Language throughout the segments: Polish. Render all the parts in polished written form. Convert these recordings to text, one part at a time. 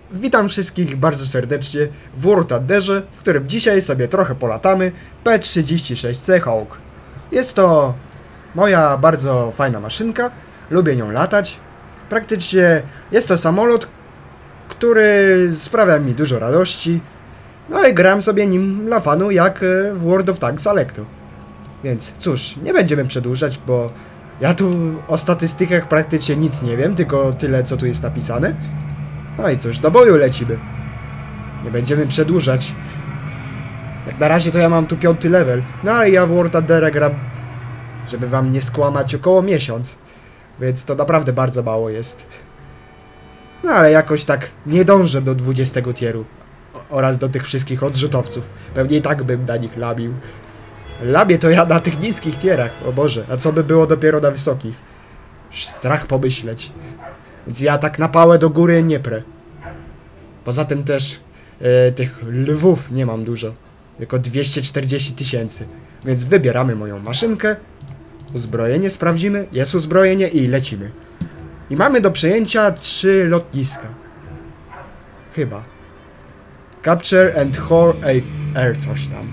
Witam wszystkich bardzo serdecznie w War Thunderze, w którym dzisiaj sobie trochę polatamy P-36C Hawk. Jest to moja bardzo fajna maszynka, lubię nią latać. Praktycznie jest to samolot, który sprawia mi dużo radości. No i gram sobie nim dla fanu jak w World of Tanks Alecto. Więc cóż, nie będziemy przedłużać, bo ja tu o statystykach praktycznie nic nie wiem, tylko tyle co tu jest napisane. No i cóż, do boju lecimy. Nie będziemy przedłużać. Jak na razie to ja mam tu 5. level. No ale ja w War Thundera gram, żeby wam nie skłamać, około miesiąc. Więc to naprawdę bardzo mało jest. No ale jakoś tak nie dążę do 20 tieru. Oraz do tych wszystkich odrzutowców. Pewnie i tak bym na nich labił. Labię to ja na tych niskich tierach. O Boże, a co by było dopiero na wysokich? Strach pomyśleć. Więc ja tak na pałę do góry nie prę. Poza tym też tych lwów nie mam dużo. Tylko 240 000. Więc wybieramy moją maszynkę. Uzbrojenie sprawdzimy. Jest uzbrojenie i lecimy. I mamy do przejęcia 3 lotniska. Chyba. Capture and hold air coś tam.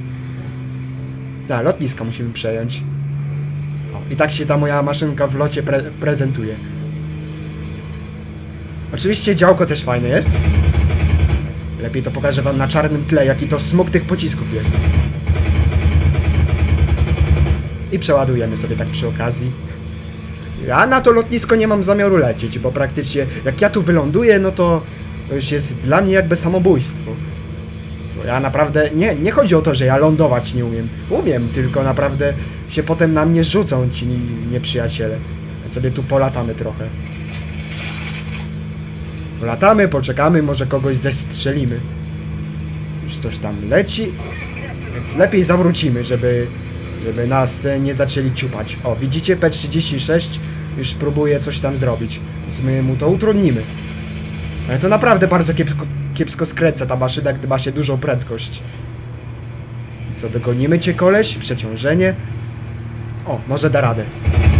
Tak, lotniska musimy przejąć. O, i tak się ta moja maszynka w locie prezentuje. Oczywiście działko też fajne jest. Lepiej to pokażę wam na czarnym tle, jaki to smog tych pocisków jest. I przeładujemy sobie tak przy okazji. Ja na to lotnisko nie mam zamiaru lecieć, bo praktycznie jak ja tu wyląduję, no to już jest dla mnie jakby samobójstwo. Bo ja naprawdę, nie chodzi o to, że ja lądować nie umiem. Umiem, tylko naprawdę się potem na mnie rzucą ci nieprzyjaciele. Więc sobie tu polatamy trochę. Latamy, poczekamy, może kogoś zestrzelimy. Już coś tam leci. Więc lepiej zawrócimy, żeby nas nie zaczęli ciupać. O, widzicie? P-36 już próbuje coś tam zrobić. Więc my mu to utrudnimy. Ale to naprawdę bardzo kiepsko skręca ta maszyna, gdy ma się dużą prędkość. Co, dogonimy cię, koleś? Przeciążenie. O, może da radę.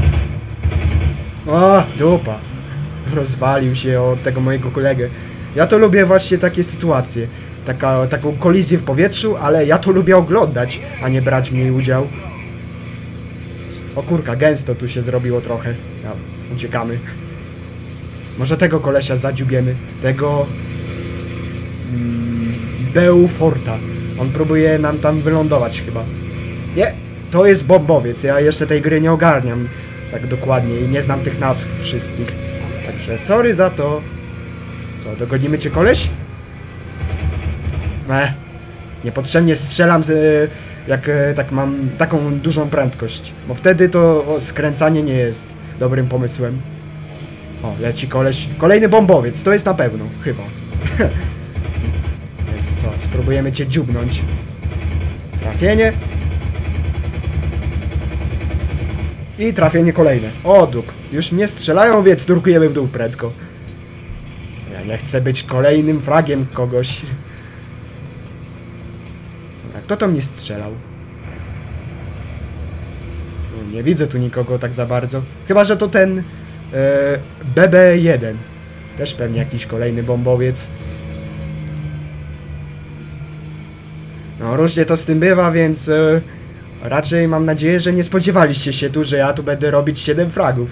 O, dupa. Rozwalił się od tego mojego kolegę. Ja to lubię właśnie takie sytuacje. Taką kolizję w powietrzu, ale ja to lubię oglądać, a nie brać w niej udział. O kurka, gęsto tu się zrobiło trochę. Ja, uciekamy. Może tego kolesia zadziubiemy. Tego... Beauforta. On próbuje nam tam wylądować chyba. Nie, to jest bombowiec. Ja jeszcze tej gry nie ogarniam tak dokładnie i nie znam tych nazw wszystkich. Także sorry za to. Co, dogonimy cię, koleś? Niepotrzebnie strzelam, jak tak mam taką dużą prędkość. Bo wtedy to skręcanie nie jest dobrym pomysłem. O, leci koleś. Kolejny bombowiec, to jest na pewno, chyba. Więc co, spróbujemy cię dziubnąć. Trafienie. I trafienie kolejne. O, dup. Już mnie strzelają, więc nurkujemy w dół prędko. Ja nie chcę być kolejnym fragiem kogoś. Dobra, kto to mnie strzelał? Nie widzę tu nikogo tak za bardzo. Chyba, że to ten BB-1. Też pewnie jakiś kolejny bombowiec. No, różnie to z tym bywa, więc raczej mam nadzieję, że nie spodziewaliście się tu, że ja tu będę robić 7 fragów.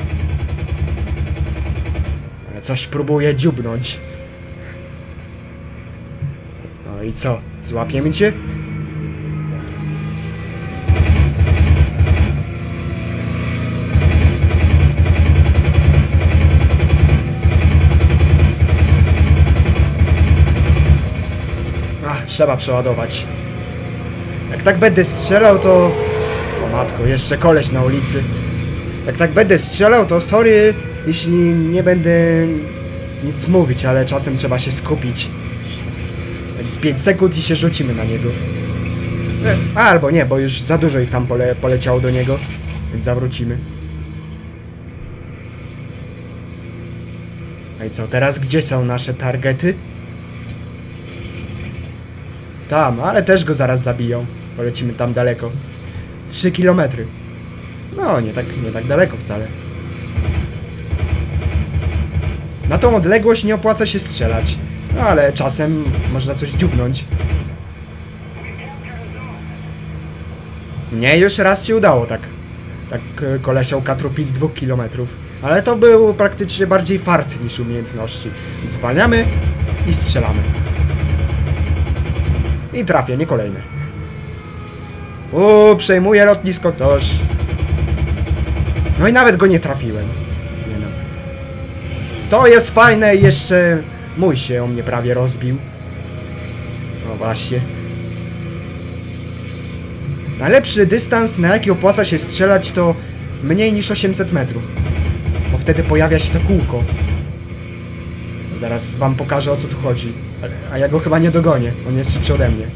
Ale coś próbuję dziubnąć. No i co? Złapiemy cię? Trzeba przeładować. Jak tak będę strzelał, to... O matko, jeszcze koleś na ulicy. Jak tak będę strzelał, to sorry, jeśli nie będę nic mówić, ale czasem trzeba się skupić. Więc 5 sekund i się rzucimy na niego. Albo nie, bo już za dużo ich tam poleciało do niego. Więc zawrócimy. No i co, teraz gdzie są nasze targety? Tam, ale też go zaraz zabiją. Polecimy tam daleko. 3 km. No, nie tak daleko wcale. Na tą odległość nie opłaca się strzelać. No ale czasem można coś dziubnąć. Mnie już raz się udało tak kolesiałka trupić z 2 km. Ale to był praktycznie bardziej fart niż umiejętności. Zwalniamy i strzelamy. I trafię, nie kolejne. Przejmuje lotnisko ktoś. No i nawet go nie trafiłem. Nie no. To jest fajne i jeszcze mój się o mnie prawie rozbił. No właśnie. Najlepszy dystans, na jaki opłaca się strzelać, to mniej niż 800 metrów. Bo wtedy pojawia się to kółko. Zaraz wam pokażę, o co tu chodzi. A ja go chyba nie dogonię. On jest szybszy ode mnie.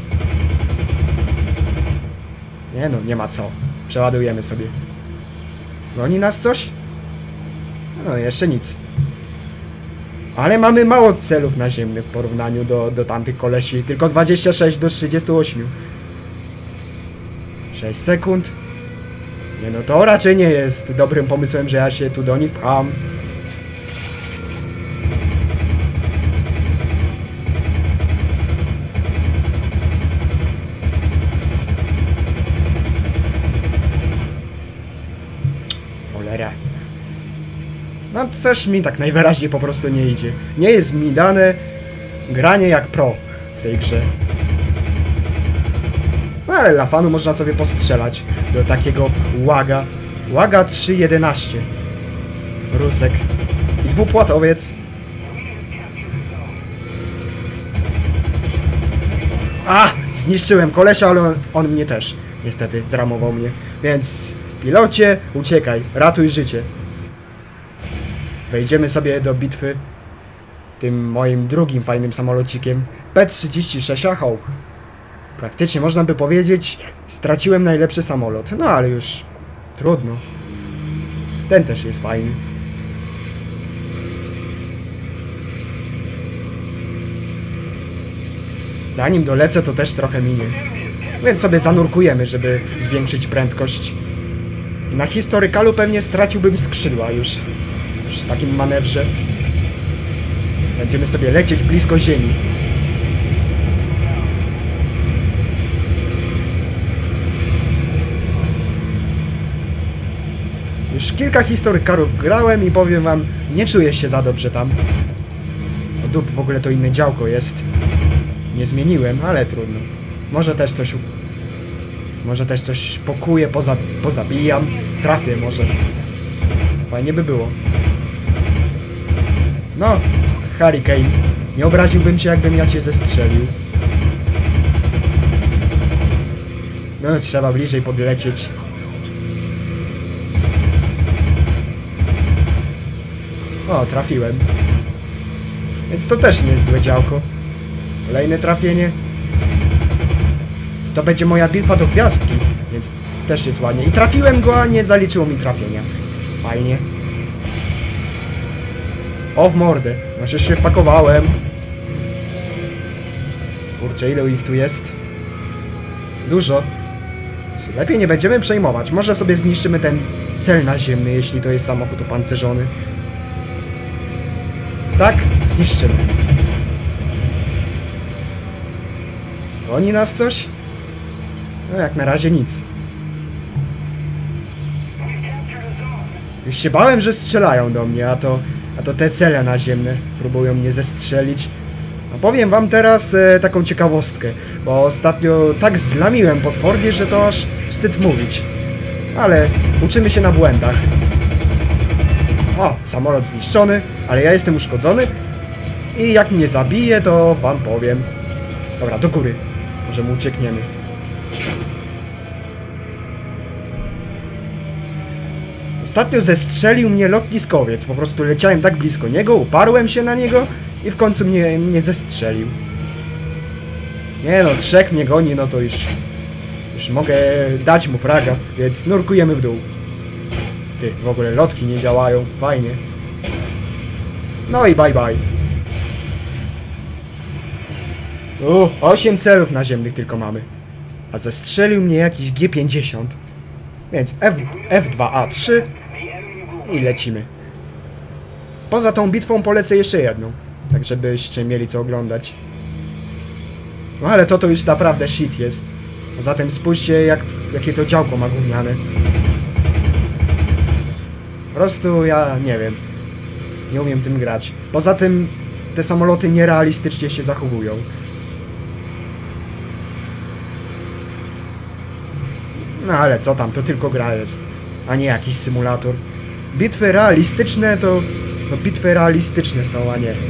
Nie no, nie ma co. Przeładujemy sobie. Goni nas coś? No, jeszcze nic. Ale mamy mało celów naziemnych w porównaniu do tamtych kolesi. Tylko 26 do 38. 6 sekund. Nie no, to raczej nie jest dobrym pomysłem, że ja się tu do nich pcham. Cholera. No coś mi tak najwyraźniej po prostu nie idzie. Nie jest mi dane granie jak pro w tej grze. No ale dla fanu można sobie postrzelać do takiego łaga. Łaga 3.11. Rusek. I dwupłatowiec. Zniszczyłem kolesia, ale on mnie też. Niestety zramował mnie. Więc pilocie, uciekaj. Ratuj życie. Wejdziemy sobie do bitwy tym moim drugim fajnym samolocikiem. P-36 Hawk. Praktycznie można by powiedzieć, straciłem najlepszy samolot. No ale już trudno. Ten też jest fajny. Zanim dolecę, to też trochę minie. Więc sobie zanurkujemy, żeby zwiększyć prędkość. I na historykalu pewnie straciłbym skrzydła już w takim manewrze. Będziemy sobie lecieć blisko ziemi. Już kilka historykarów grałem i powiem wam, nie czuję się za dobrze tam. O dup, w ogóle to inne działko jest. Nie zmieniłem, ale trudno. Może też coś pokuję, pozabijam. Trafię może. Fajnie by było. No, Hurricane. Nie obraziłbym się, jakbym ja cię zestrzelił. No, trzeba bliżej podlecieć. O, trafiłem. Więc to też nie jest złe działko. Kolejne trafienie. To będzie moja bitwa do gwiazdki, więc też jest ładnie. I trafiłem go, a nie zaliczyło mi trafienia. Fajnie. O, w mordę. Znaczy się wpakowałem. Kurczę, ile ich tu jest? Dużo. Lepiej nie będziemy przejmować. Może sobie zniszczymy ten cel naziemny, jeśli to jest samochód opancerzony. Tak? Zniszczymy. Goni nas coś? No jak na razie nic. Już się bałem, że strzelają do mnie, a to te cele naziemne próbują mnie zestrzelić. A powiem wam teraz taką ciekawostkę, bo ostatnio tak zlamiłem potwornie, że to aż wstyd mówić. Ale uczymy się na błędach. O, samolot zniszczony, ale ja jestem uszkodzony i jak mnie zabije, to wam powiem. Dobra, do góry. Może mu uciekniemy. Ostatnio zestrzelił mnie lotniskowiec. Po prostu leciałem tak blisko niego, uparłem się na niego i w końcu mnie zestrzelił. Nie no, 3 mnie goni, no to już mogę dać mu fraga, więc nurkujemy w dół. Ty, w ogóle lotki nie działają, fajnie. No i bye bye. 8 celów naziemnych tylko mamy. A zestrzelił mnie jakiś G50. Więc F2A3 i lecimy. poza tą bitwą polecę jeszcze jedną. Tak żebyście mieli co oglądać. No ale to już naprawdę shit jest. A zatem spójrzcie jakie to działko ma gówniane. Po prostu ja nie wiem. Nie umiem tym grać. Poza tym te samoloty nierealistycznie się zachowują. No ale co tam, to tylko gra jest, a nie jakiś symulator. Bitwy realistyczne to bitwy realistyczne są, a nie.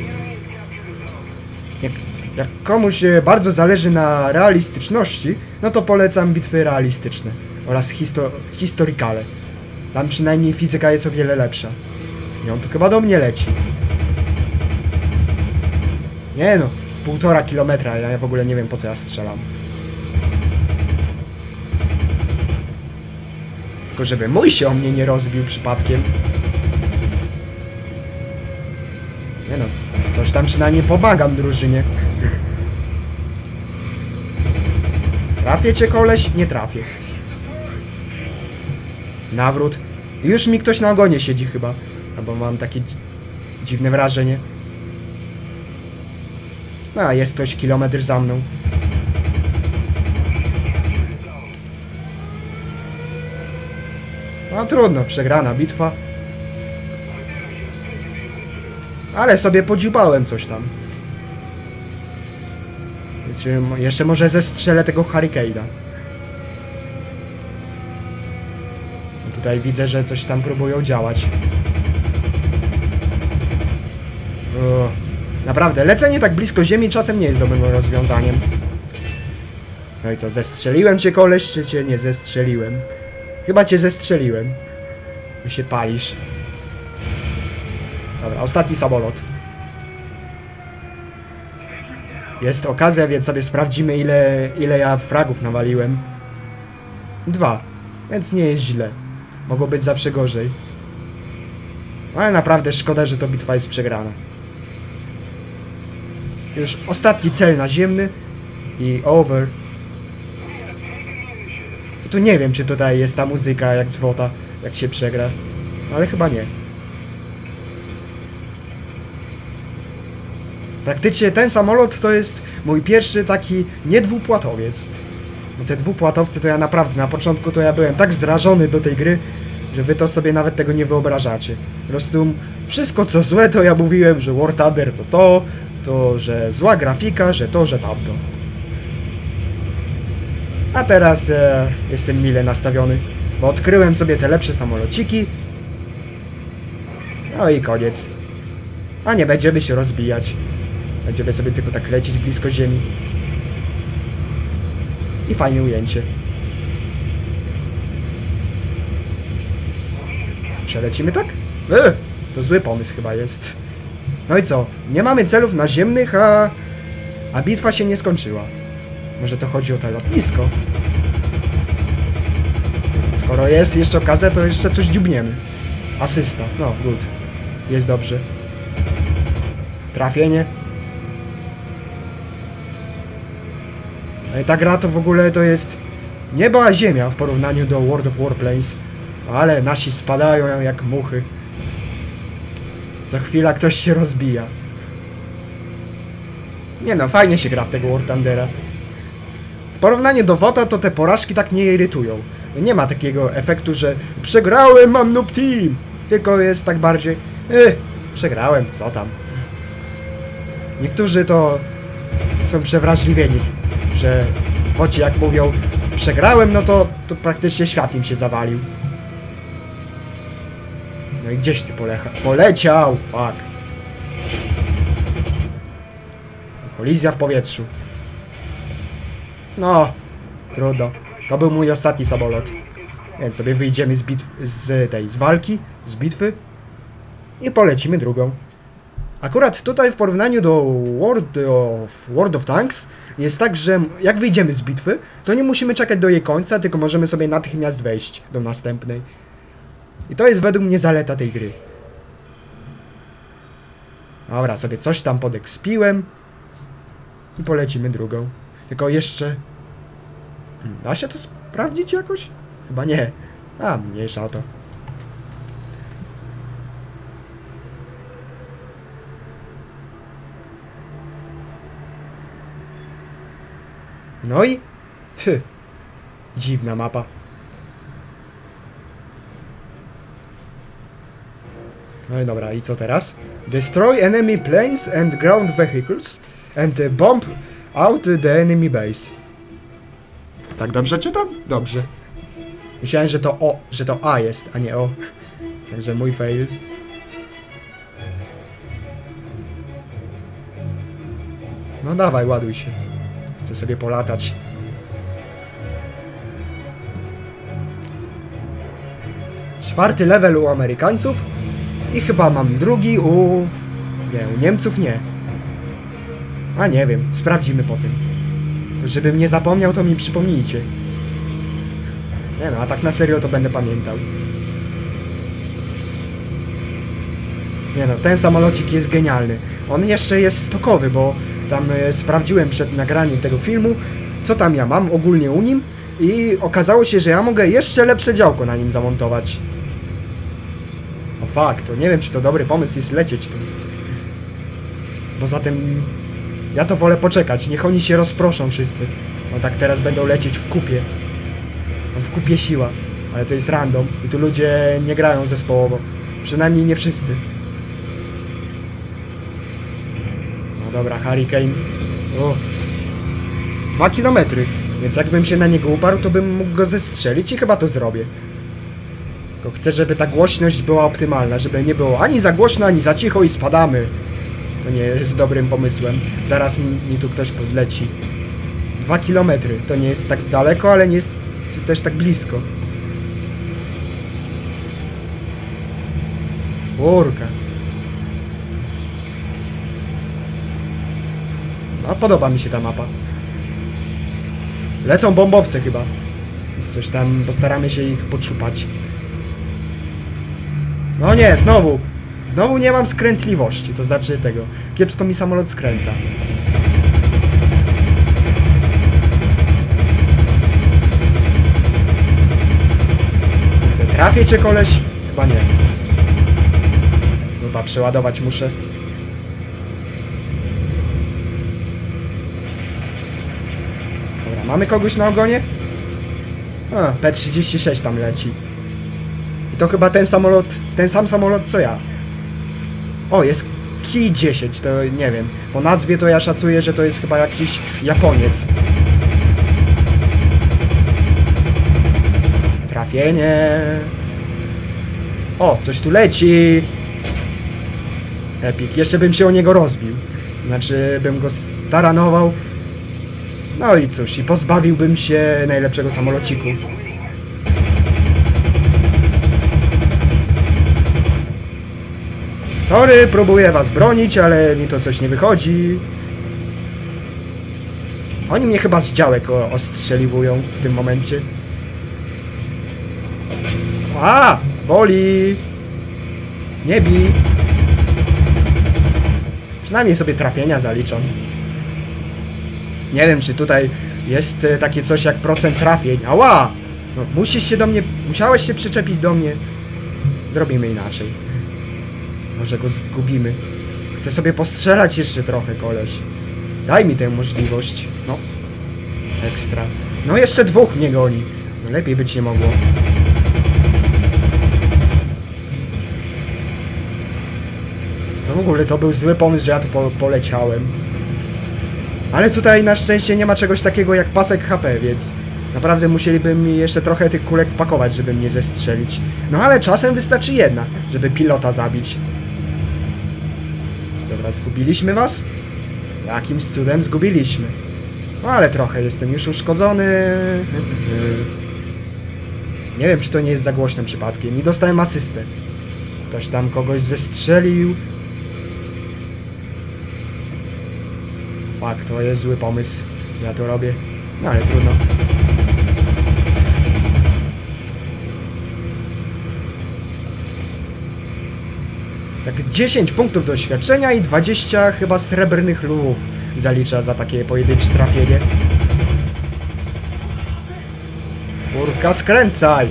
Jak komuś bardzo zależy na realistyczności, no to polecam bitwy realistyczne oraz historykale. Tam przynajmniej fizyka jest o wiele lepsza. I on tu chyba do mnie leci. Nie no, 1,5 kilometra, ja w ogóle nie wiem po co ja strzelam. Tylko żeby mój się o mnie nie rozbił przypadkiem. Nie no, coś tam przynajmniej pomagam drużynie. Trafię cię, koleś? Nie trafię. Nawrót. Już mi ktoś na ogonie siedzi chyba. Albo mam takie dziwne wrażenie. No, jest ktoś kilometr za mną. No trudno, przegrana bitwa. Ale sobie podziubałem coś tam. Jeszcze może zestrzelę tego Hurricane'a. Tutaj widzę, że coś tam próbują działać. Naprawdę, lecenie tak blisko ziemi czasem nie jest dobrym rozwiązaniem. No i co, zestrzeliłem cię, koleś, czy cię nie zestrzeliłem? Chyba cię zestrzeliłem. Ty się palisz. Dobra, ostatni samolot. Jest okazja, więc sobie sprawdzimy, ile ja fragów nawaliłem. 2, więc nie jest źle. Mogło być zawsze gorzej. Ale naprawdę szkoda, że to bitwa jest przegrana. Już ostatni cel naziemny i over. Tu nie wiem, czy tutaj jest ta muzyka jak z WOTA, jak się przegra. Ale chyba nie. Praktycznie ten samolot to jest mój pierwszy taki niedwupłatowiec. Bo te dwupłatowce to ja naprawdę, na początku to ja byłem tak zrażony do tej gry, że wy to sobie nawet tego nie wyobrażacie. Po prostu wszystko co złe to ja mówiłem, że War Thunder to że zła grafika, że to, że tamto. A teraz jestem mile nastawiony, bo odkryłem sobie te lepsze samolociki. No i koniec. A nie będziemy się rozbijać. Będziemy sobie tylko tak lecieć blisko ziemi. I fajne ujęcie. Przelecimy tak? To zły pomysł chyba jest. No i co? Nie mamy celów naziemnych, a bitwa się nie skończyła. Może to chodzi o to lotnisko? Skoro jest jeszcze okazja, to jeszcze coś dziubniemy. Asysta. No, good. Jest dobrze. Trafienie. Ta gra to w ogóle to jest niebo a ziemia w porównaniu do World of Warplanes. Ale nasi spadają jak muchy. Co chwila ktoś się rozbija. Nie no, fajnie się gra w tego War Thundera. W porównaniu do WOTA to te porażki tak nie irytują. Nie ma takiego efektu, że przegrałem, mam noob team. Tylko jest tak bardziej przegrałem, co tam. Niektórzy to są przewrażliwieni, że w WOTie jak mówią przegrałem, no to praktycznie świat im się zawalił. No i gdzieś ty poleciał, fuck. Kolizja w powietrzu. No, trudno. To był mój ostatni samolot. Więc sobie wyjdziemy z walki, z bitwy i polecimy drugą. Akurat tutaj w porównaniu do World of Tanks jest tak, że jak wyjdziemy z bitwy, to nie musimy czekać do jej końca, tylko możemy sobie natychmiast wejść do następnej. I to jest według mnie zaleta tej gry. Dobra, sobie coś tam podekspiłem i polecimy drugą. Tylko jeszcze... Da się to sprawdzić jakoś? Chyba nie. A, mniejsza o to. No i... Dziwna mapa. No i dobra, i co teraz? Destroy enemy planes and ground vehicles and bomb out the enemy base. Tak dobrze czytam? Dobrze. Myślałem, że to O, że to A jest, a nie O. Także mój fail. No dawaj, ładuj się. Chcę sobie polatać. Czwarty level u Amerykańców i chyba mam drugi u... Nie, u Niemców nie. A nie wiem, sprawdzimy potem. Żebym nie zapomniał, to mi przypomnijcie. Nie no, a tak na serio to będę pamiętał. Nie no, ten samolocik jest genialny. On jeszcze jest stokowy, bo tam sprawdziłem przed nagraniem tego filmu, co tam ja mam ogólnie u nim i okazało się, że ja mogę jeszcze lepsze działko na nim zamontować. O fakt, to nie wiem, czy to dobry pomysł jest lecieć tu. Poza tym ja to wolę poczekać, niech oni się rozproszą wszyscy. No tak teraz będą lecieć w kupie. No, w kupie siła, ale to jest random i tu ludzie nie grają zespołowo. Przynajmniej nie wszyscy. No dobra, Hurricane. O. 2 kilometry. Więc jakbym się na niego uparł, to bym mógł go zestrzelić i chyba to zrobię. Tylko chcę, żeby ta głośność była optymalna, żeby nie było ani za głośno, ani za cicho i spadamy. To nie jest dobrym pomysłem. Zaraz mi tu ktoś podleci. 2 kilometry. To nie jest tak daleko, ale nie jest też tak blisko. Kurka. No, podoba mi się ta mapa. Lecą bombowce chyba. Więc coś tam, postaramy się ich podszupać. No nie, znowu. Znowu nie mam skrętliwości, to znaczy tego. Kiepsko mi samolot skręca. Trafię cię, koleś? Chyba nie. Chyba przeładować muszę. Dobra, mamy kogoś na ogonie? A, P-36 tam leci. I to chyba ten samolot, ten sam samolot co ja. O, jest Ki-10, to nie wiem. Po nazwie to ja szacuję, że to jest chyba jakiś Japoniec. Trafienie. O, coś tu leci. Epic. Jeszcze bym się o niego rozbił. Znaczy, bym go staranował. No i cóż, i pozbawiłbym się najlepszego samolociku. Sorry, próbuję was bronić, ale mi to coś nie wychodzi. Oni mnie chyba z działek ostrzeliwują w tym momencie. A! Boli! Nie bij! Przynajmniej sobie trafienia zaliczam. Nie wiem, czy tutaj jest takie coś jak procent trafień. Ała! No, musiałeś się przyczepić do mnie. Zrobimy inaczej. Może go zgubimy. Chcę sobie postrzelać jeszcze trochę, koleś. Daj mi tę możliwość. No. Ekstra. No jeszcze dwóch mnie goni. No lepiej być nie mogło. To w ogóle to był zły pomysł, że ja tu poleciałem. Ale tutaj na szczęście nie ma czegoś takiego jak pasek HP, więc naprawdę musieliby mi jeszcze trochę tych kulek wpakować, żeby mnie zestrzelić. No ale czasem wystarczy jedna, żeby pilota zabić. Dobra, zgubiliśmy was? Jakimś cudem zgubiliśmy. No ale trochę jestem już uszkodzony. Nie wiem, czy to nie jest za głośnym przypadkiem. I dostałem asystę. Ktoś tam kogoś zestrzelił. Fakt, to jest zły pomysł. Ja to robię. No ale trudno. Tak 10 punktów doświadczenia i 20 chyba srebrnych lwów zalicza za takie pojedyncze trafienie. Kurka, skręcaj!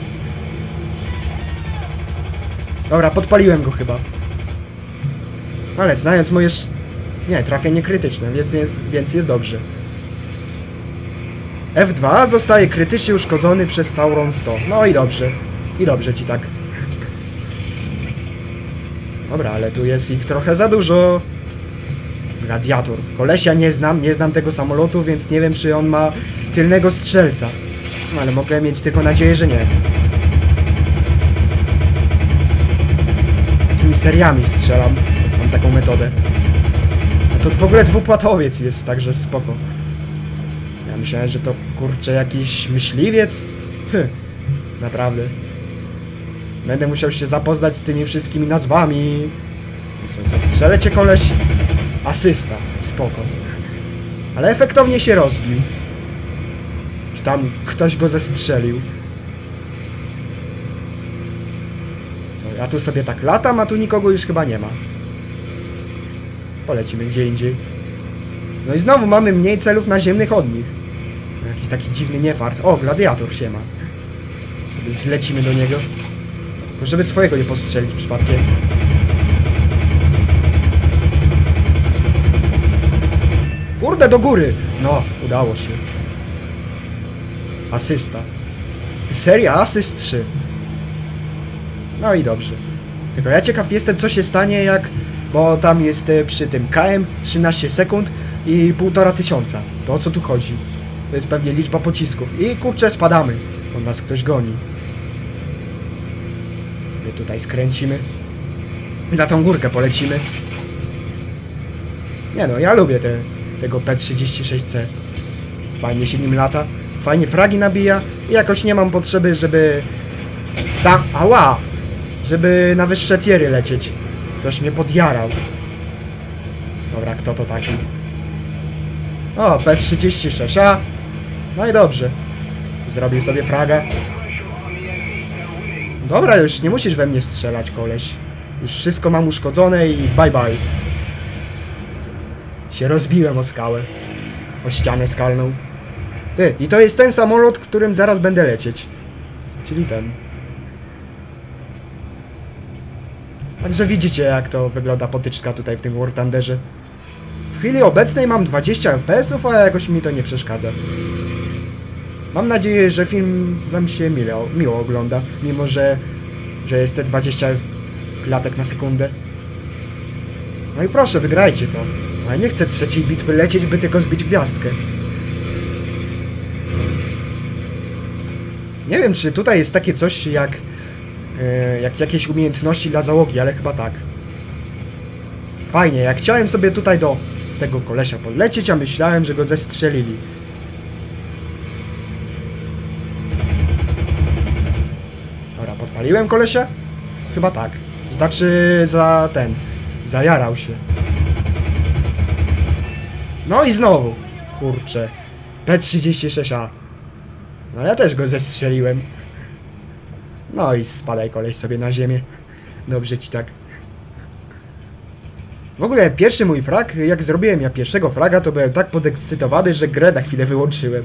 Dobra, podpaliłem go chyba. Ale znając moje... Nie, trafienie krytyczne, więc jest dobrze. F2 zostaje krytycznie uszkodzony przez Sauron 100. No i dobrze. I dobrze ci tak. Dobra, ale tu jest ich trochę za dużo. Gladiator. Kolesia nie znam tego samolotu, więc nie wiem, czy on ma tylnego strzelca. No, ale mogę mieć tylko nadzieję, że nie. Takimi seriami strzelam. Mam taką metodę. No to w ogóle dwupłatowiec jest, także spoko. Ja myślałem, że to kurczę jakiś myśliwiec. Naprawdę. Będę musiał się zapoznać z tymi wszystkimi nazwami. Co, zastrzelę cię, koleś? Asysta, spoko. Ale efektownie się rozbił. Że tam ktoś go zestrzelił. Co, ja tu sobie tak latam, a tu nikogo już chyba nie ma. Polecimy gdzie indziej. No i znowu mamy mniej celów naziemnych od nich. Jakiś taki dziwny niefart. O, gladiator się ma. Sobie zlecimy do niego. Tylko żeby swojego nie postrzelić przypadkiem. Kurde, do góry! No, udało się. Asysta. Seria asyst 3. No i dobrze. Tylko ja ciekaw jestem, co się stanie, jak... Bo tam jest przy tym KM 13 sekund i 1500. To o co tu chodzi? To jest pewnie liczba pocisków. I kurczę, spadamy. On nas ktoś goni. My tutaj skręcimy. Za tą górkę polecimy. Nie no, ja lubię tego P36C. Fajnie się nim lata. Fajnie fragi nabija. I jakoś nie mam potrzeby, żeby... Tam... Ała! Żeby na wyższe tiery lecieć. Ktoś mnie podjarał. Dobra, kto to taki? O, P36A. No i dobrze. Zrobił sobie fraga. Dobra, już nie musisz we mnie strzelać, koleś. Już wszystko mam uszkodzone i bye bye. Się rozbiłem o skałę. O ścianę skalną. Ty, i to jest ten samolot, którym zaraz będę lecieć. Czyli ten. Także widzicie, jak to wygląda potyczka tutaj w tym War Thunderze. W chwili obecnej mam 20 FPS-ów, a jakoś mi to nie przeszkadza. Mam nadzieję, że film wam się miło ogląda, mimo że jest te 20 klatek na sekundę. No i proszę, wygrajcie to. Ale nie chcę trzeciej bitwy lecieć, by tylko zbić gwiazdkę. Nie wiem, czy tutaj jest takie coś jak jakieś umiejętności dla załogi, ale chyba tak. Fajnie, jak chciałem sobie tutaj do tego kolesia podlecieć, a myślałem, że go zestrzelili. Dobra, podpaliłem kolesia? Chyba tak. Znaczy zajarał się. No i znowu. Kurczę. P36A. No ja też go zestrzeliłem. No i spadaj koleś sobie na ziemię. Dobrze ci tak. W ogóle pierwszy mój frag, jak zrobiłem ja pierwszego fraga, to byłem tak podekscytowany, że grę na chwilę wyłączyłem.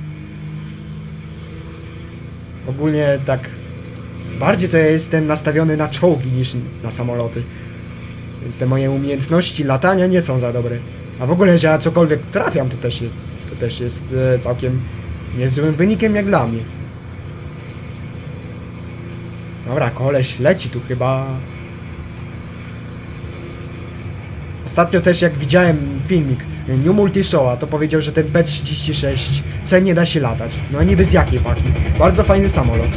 Ogólnie tak... Bardziej to ja jestem nastawiony na czołgi niż na samoloty. Więc te moje umiejętności latania nie są za dobre. A w ogóle, że ja cokolwiek trafiam, to też jest całkiem niezłym wynikiem jak dla mnie. Dobra, koleś leci tu chyba. Ostatnio też jak widziałem filmik New Multishowa, to powiedział, że ten P36C nie da się latać. No a niby z jakiej paki? Bardzo fajny samolot.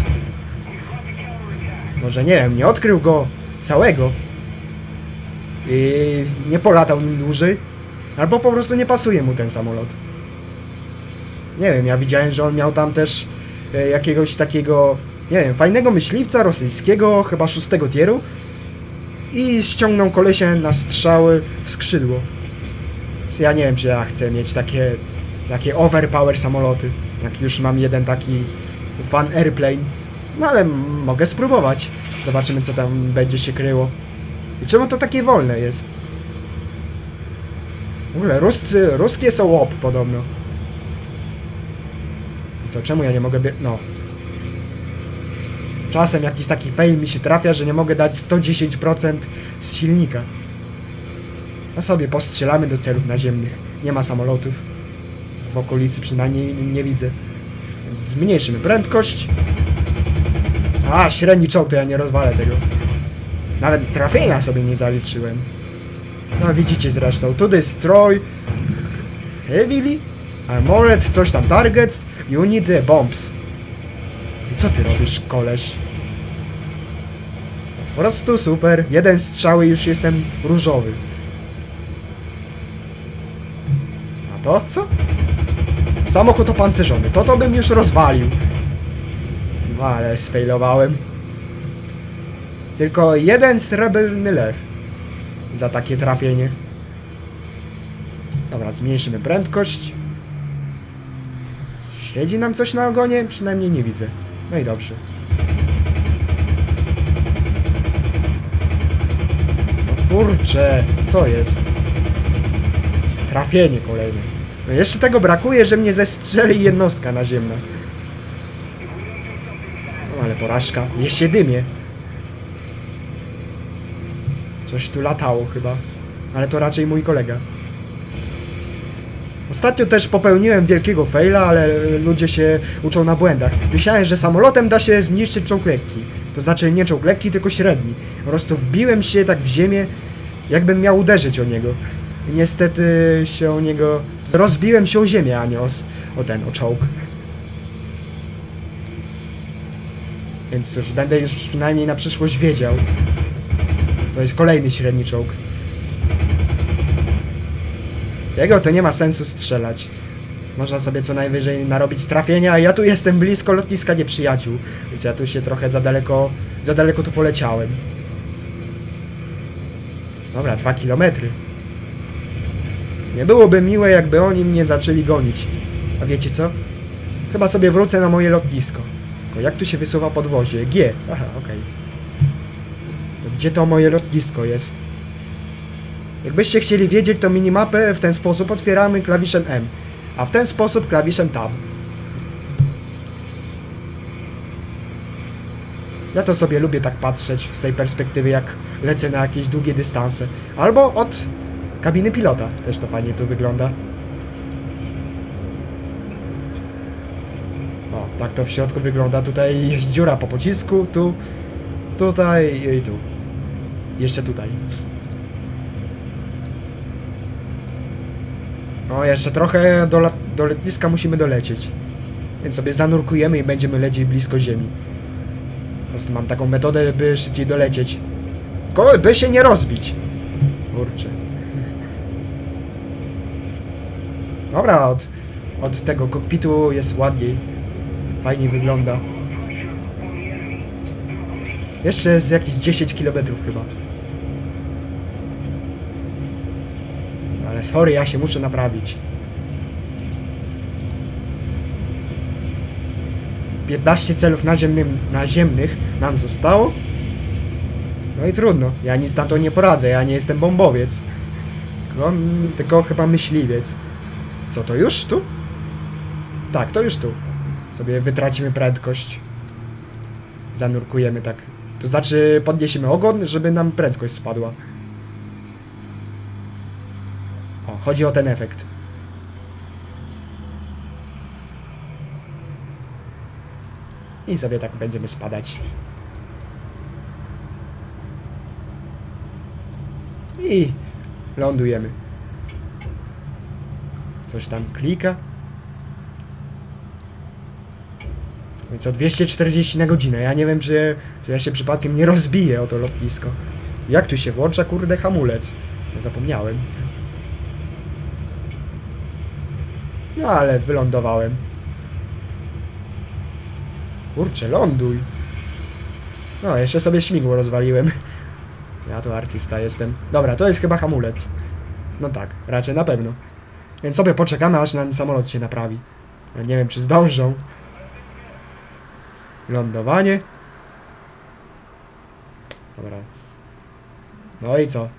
Może nie wiem, nie odkrył go całego i nie polatał nim dłużej, albo po prostu nie pasuje mu ten samolot. Nie wiem, ja widziałem, że on miał tam też jakiegoś takiego, nie wiem, fajnego myśliwca rosyjskiego, chyba 6. tieru i ściągnął kolesia na strzały w skrzydło. Więc ja nie wiem, czy ja chcę mieć takie overpower samoloty, jak już mam jeden taki fan airplane. No ale mogę spróbować. Zobaczymy, co tam będzie się kryło. I czemu to takie wolne jest? W ogóle ruskie są łop podobno. Co, czemu ja nie mogę no. Czasem jakiś taki fail mi się trafia, że nie mogę dać 110% z silnika. No sobie postrzelamy do celów naziemnych. Nie ma samolotów. W okolicy przynajmniej nie widzę. Więc zmniejszymy prędkość. A, średni czołg, to ja nie rozwalę tego. Nawet trafienia sobie nie zaliczyłem. No widzicie zresztą, tu destroy heavily, armored, coś tam, targets, unit, bombs. I co ty robisz, koleś? Po prostu super, jeden strzał i już jestem różowy. A to co? Samochód opancerzony, to bym już rozwalił. No ale sfailowałem. Tylko jeden srebrny lew za takie trafienie. Dobra, zmniejszymy prędkość. Siedzi nam coś na ogonie? Przynajmniej nie widzę. No i dobrze. No kurczę, co jest? Trafienie kolejne. No jeszcze tego brakuje, że mnie zestrzeli jednostka naziemna. No ale porażka. Jest się dymie. Coś tu latało chyba. Ale to raczej mój kolega. Ostatnio też popełniłem wielkiego faila, ale ludzie się uczą na błędach. Myślałem, że samolotem da się zniszczyć czołg lekki. To znaczy nie czołg lekki, tylko średni. Po prostu wbiłem się tak w ziemię, jakbym miał uderzyć o niego. I niestety się o niego... Rozbiłem się o ziemię, a nie o czołg. Więc cóż, będę już przynajmniej na przyszłość wiedział. To jest kolejny średni czołg. Jego to nie ma sensu strzelać. Można sobie co najwyżej narobić trafienia, a ja tu jestem blisko lotniska nieprzyjaciół. Więc ja tu się trochę za daleko tu poleciałem. Dobra, 2 kilometry. Nie byłoby miłe, jakby oni mnie zaczęli gonić. A wiecie co? Chyba sobie wrócę na moje lotnisko. Tylko jak tu się wysuwa podwozie? G. Aha, okej. Gdzie to moje lotnisko jest? Jakbyście chcieli wiedzieć, to minimapę w ten sposób otwieramy klawiszem M, a w ten sposób klawiszem Tab. Ja to sobie lubię tak patrzeć z tej perspektywy, jak lecę na jakieś długie dystanse. Albo od kabiny pilota. Też to fajnie tu wygląda. O, tak to w środku wygląda. Tutaj jest dziura po pocisku, tu, tutaj i tu. Jeszcze tutaj. No, jeszcze trochę do lotniska musimy dolecieć. Więc sobie zanurkujemy i będziemy lecieć blisko ziemi. Po prostu mam taką metodę, by szybciej dolecieć. Tylko by się nie rozbić. Kurczę. Dobra, od tego kokpitu jest ładniej. Fajniej wygląda. Jeszcze jest jakieś 10 km chyba. Ale sorry, ja się muszę naprawić. 15 celów naziemnych nam zostało. No i trudno, ja nic na to nie poradzę, ja nie jestem bombowiec. Tylko chyba myśliwiec. Co, to już tu? Tak, to już tu. Sobie wytracimy prędkość. Zanurkujemy tak. To znaczy podniesiemy ogon, żeby nam prędkość spadła. O, chodzi o ten efekt. I sobie tak będziemy spadać. I lądujemy. Coś tam klika. I co 240 na godzinę. Ja nie wiem, czy ja się przypadkiem nie rozbiję o to lotnisko. Jak tu się włącza, kurde, hamulec? Ja zapomniałem. No ale wylądowałem. Kurczę, ląduj. No, jeszcze sobie śmigło rozwaliłem. Ja tu artysta jestem. Dobra, to jest chyba hamulec. No tak, raczej na pewno. Więc sobie poczekamy, aż nam samolot się naprawi. Ja nie wiem, czy zdążą. Lądowanie. Dobra. No i co?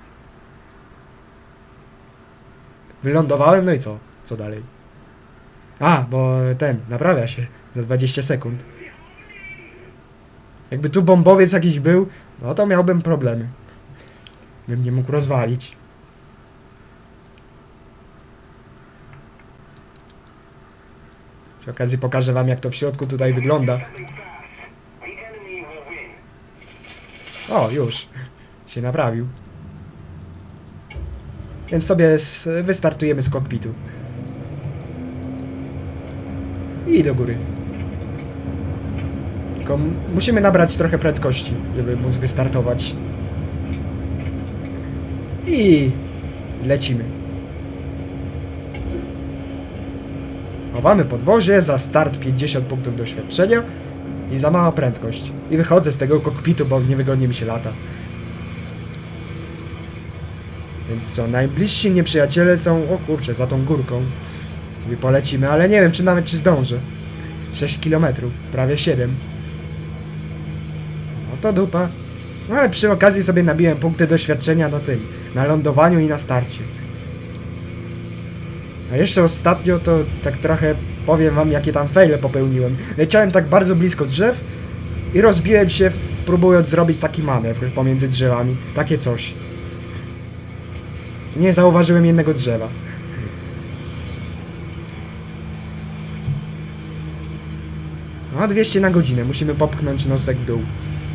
Wylądowałem, no i co? Co dalej? A, bo ten, naprawia się za 20 sekund. Jakby tu bombowiec jakiś był, no to miałbym problemy. Bym nie mógł rozwalić. Przy okazji pokażę wam, jak to w środku tutaj wygląda. O, już się naprawił. Więc sobie wystartujemy z kokpitu. I do góry. Tylko musimy nabrać trochę prędkości, żeby móc wystartować. I lecimy. Chowamy podwozie, za start 50 punktów doświadczenia i za mała prędkość. I wychodzę z tego kokpitu, bo niewygodnie mi się lata. Więc co, najbliżsi nieprzyjaciele są, o kurczę, za tą górką. Sobie polecimy, ale nie wiem, czy nawet zdążę. 6 km, prawie 7. No to dupa. No ale przy okazji sobie nabiłem punkty doświadczenia na tym, na lądowaniu i na starcie. A jeszcze ostatnio to tak trochę powiem wam, jakie tam faile popełniłem. Leciałem tak bardzo blisko drzew i rozbiłem się, próbując zrobić taki manewr pomiędzy drzewami. Takie coś. Nie zauważyłem jednego drzewa. No 200 na godzinę, musimy popchnąć nosek w dół.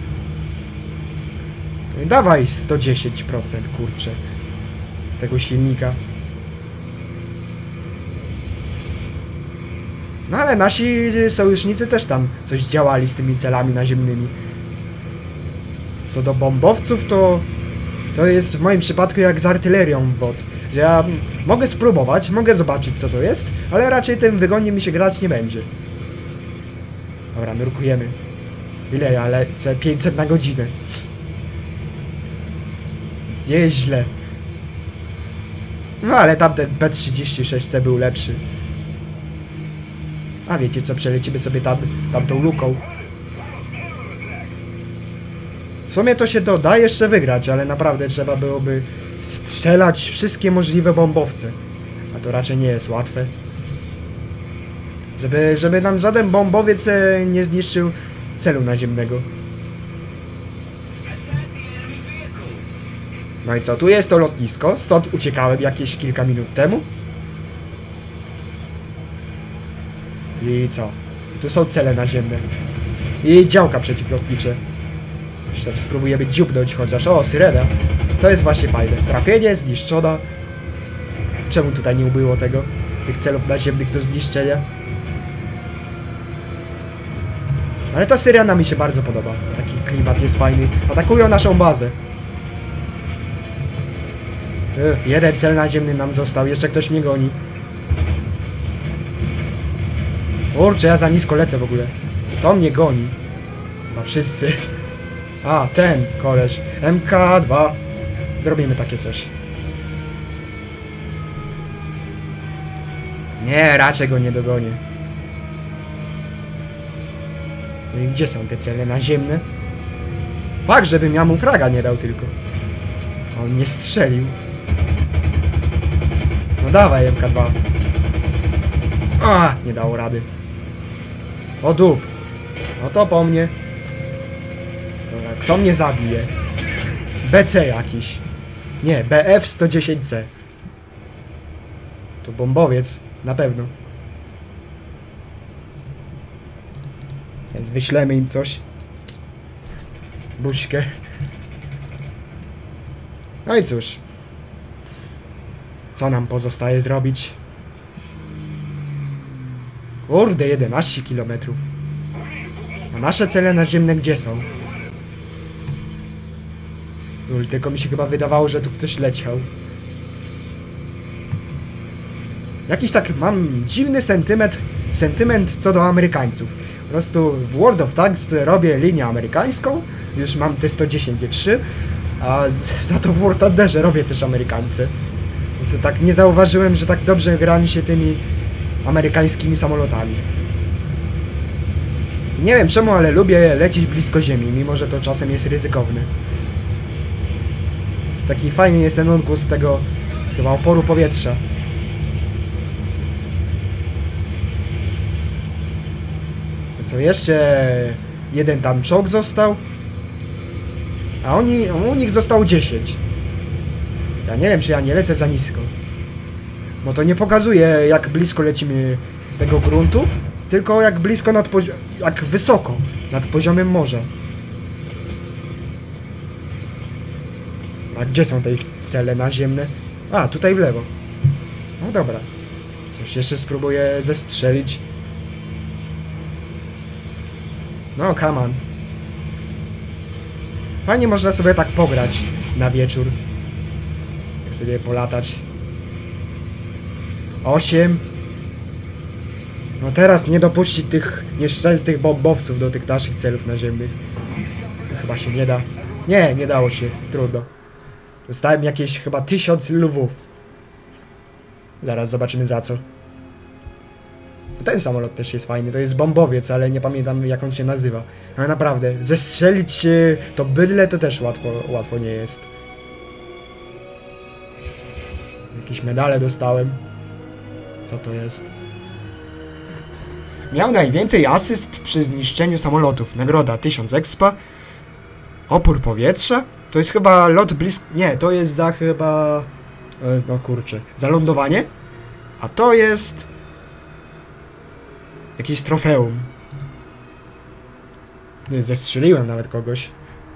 No i dawaj 110%, kurczę. Z tego silnika. No ale nasi sojusznicy też tam coś działali z tymi celami naziemnymi. Co do bombowców, to jest w moim przypadku jak z artylerią WOT, że ja mogę spróbować, mogę zobaczyć co to jest, ale raczej tym wygodnie mi się grać nie będzie. Dobra, nurkujemy. Ile ja lecę? 500 na godzinę. Więc nieźle. No ale tamten P-36C był lepszy. A wiecie co, przelecimy sobie tamtą luką. W sumie to się da jeszcze wygrać, ale naprawdę trzeba byłoby strzelać wszystkie możliwe bombowce. A to raczej nie jest łatwe. Żeby nam żaden bombowiec nie zniszczył celu naziemnego. No i co, tu jest to lotnisko, stąd uciekałem jakieś kilka minut temu. I co? Tu są cele naziemne. I działka przeciwlotnicze. Coś tam spróbujemy dziubnąć chociaż. O, syrena. To jest właśnie fajne. Trafienie, zniszczona. Czemu tutaj nie było tego? Tych celów naziemnych do zniszczenia? Ale ta syrena mi się bardzo podoba. Taki klimat jest fajny. Atakują naszą bazę. Jeden cel naziemny nam został. Jeszcze ktoś mnie goni. Kurczę, ja za nisko lecę w ogóle. To mnie goni. Chyba wszyscy. A, ten koleś. MK2. Zrobimy takie coś. Nie, raczej go nie dogonię. No i gdzie są te cele naziemne? Fakt, żebym ja mu fraga nie dał tylko. On nie strzelił. No dawaj MK2. A, nie dało rady. O dup. No to po mnie. Dobra, kto mnie zabije? BC jakiś. Nie, BF-110C. To bombowiec, na pewno. Więc wyślemy im coś. Buźkę. No i cóż. Co nam pozostaje zrobić? Kurde, 11 km. A nasze cele naziemne gdzie są? Tylko mi się chyba wydawało, że tu ktoś leciał. Jakiś tak mam dziwny sentyment co do Amerykańców. Po prostu w World of Tanks robię linię amerykańską. Już mam te 110-3. A za to w War Thunderze robię też Amerykańcy. Więc tak nie zauważyłem, że tak dobrze gra mi się tymi amerykańskimi samolotami. Nie wiem czemu, ale lubię lecieć blisko ziemi, mimo że to czasem jest ryzykowne. Taki fajny jest ten odgłos tego chyba oporu powietrza. Co jeszcze? Jeden tam czołg został. A u nich zostało 10. Ja nie wiem, czy ja nie lecę za nisko. Bo to nie pokazuje, jak blisko lecimy tego gruntu, tylko jak blisko jak wysoko nad poziomem morza. A gdzie są te ich cele naziemne? A, tutaj w lewo. No dobra. Coś jeszcze spróbuję zestrzelić. No, come on. Fajnie można sobie tak pograć na wieczór. Jak sobie polatać. 8. No teraz nie dopuścić tych nieszczęsnych bombowców do tych naszych celów naziemnych. Chyba się nie da. Nie, nie dało się. Trudno. Dostałem jakieś chyba 1000 lwów. Zaraz zobaczymy za co. Ten samolot też jest fajny, to jest bombowiec, ale nie pamiętam jak on się nazywa. Ale naprawdę, zestrzelić to bydle to też łatwo nie jest. Jakieś medale dostałem. Co to jest? Miał najwięcej asyst przy zniszczeniu samolotów. Nagroda 1000 expa. Opór powietrza? To jest chyba lot blisko... Nie, to jest za chyba... No kurczę. Za lądowanie? A to jest... jakieś trofeum. Zestrzeliłem nawet kogoś.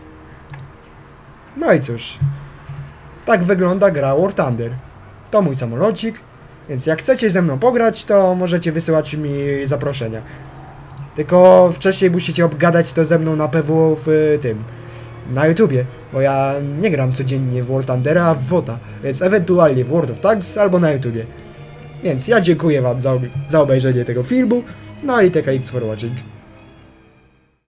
No i cóż. Tak wygląda gra War Thunder. To mój samolocik. Więc jak chcecie ze mną pograć, to możecie wysyłać mi zaproszenia. Tylko wcześniej musicie obgadać to ze mną na PW w tym... na YouTubie, bo ja nie gram codziennie w War Thundera, a w WOTA, więc ewentualnie w World of Tanks albo na YouTubie. Więc ja dziękuję wam za obejrzenie tego filmu, no i thanks for watching.